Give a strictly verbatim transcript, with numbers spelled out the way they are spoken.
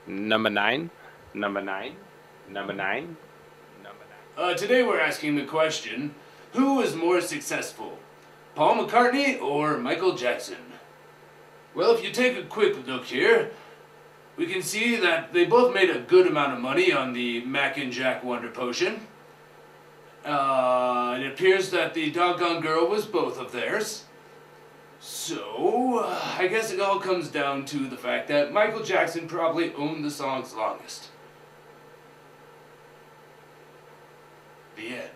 Number nine. Number nine. Number nine. Number nine. Uh, today we're asking the question, who is more successful, Paul McCartney or Michael Jackson? Well, if you take a quick look here, we can see that they both made a good amount of money on the Mac and Jack Wonder Potion. Uh, it appears that the Doggone Girl was both of theirs. So, uh, I guess it all comes down to the fact that Michael Jackson probably owned the songs longest. The end.